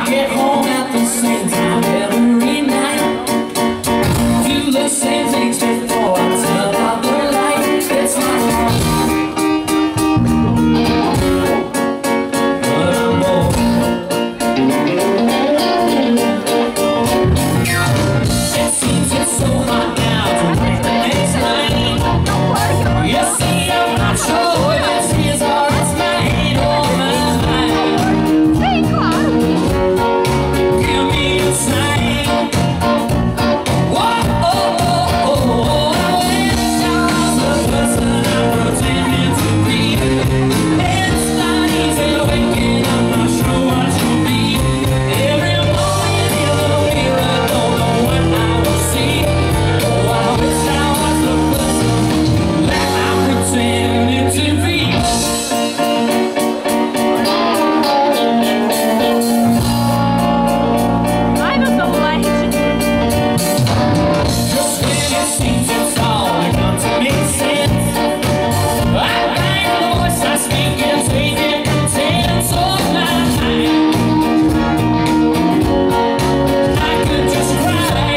get home at the same time every night. Do the same things before I turn out the light. It's my fault, but I'm old. It seems it's so hot now to wait the next night. You see, I'm not sure if it's his or it's mine. Oh, my mind. Give me a sign. Whoa, oh, oh, oh, oh. I wish I was the person I'm pretending to be. It's not easy waking up, not sure what you'll be. Every morning in the mirror, don't know what I will see. Oh, I wish I was the person that I'm pretending to be. Just when it seems it's all begun to make sense, I find the voice I speak and take it contents of my mind. I could just cry.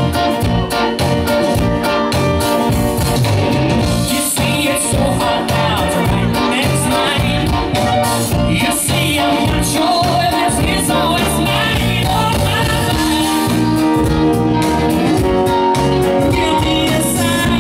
You see, it's so hard now to write the next line. You see, I'm not sure if it's his or it's mine. Oh, my mind. Give me a sign.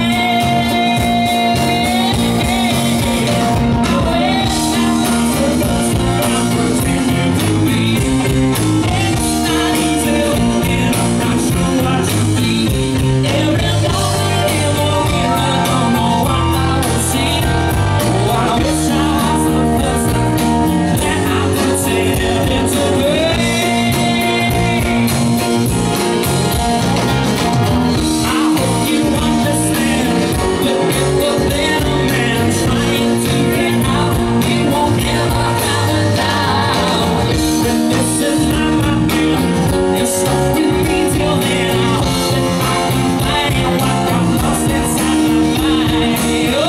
I wish I was the person I'm pretending to be. It's not easy waking up, not sure what you'll be. Every morning in the mirror, don't know what I will see. Oh, I wish I was the person that I'm pretending to be. I hope you understand. Look at the little man trying to get out. He won't ever have a doubt. But this is not my will. You're stuck with me till then. I hope that I can find what I'm lost inside my mind. Oh,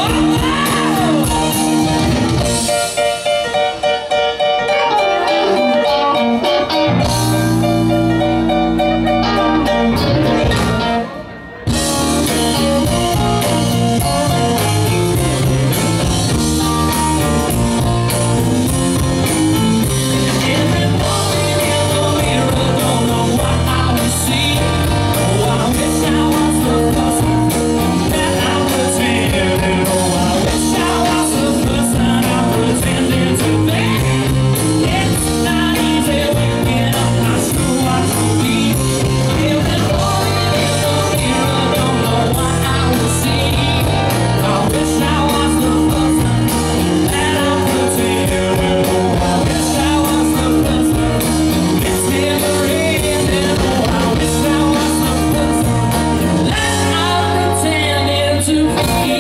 every morning in the mirror, don't know what I will see. Oh, I wish I was the person that I'm pretending. Oh, I wish I was the person I'm pretending to be. It's not easy waking up, not sure what you'll be. Every morning in the mirror, don't know what I will see. I wish I was the person that I'm pretending. Oh, I wish I was the person it's never ending. Oh, I wish I was the person that I'm pretending to be.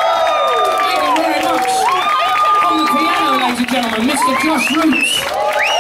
Thank you very much. On the piano, ladies and gentlemen, Mr. Josh Roots.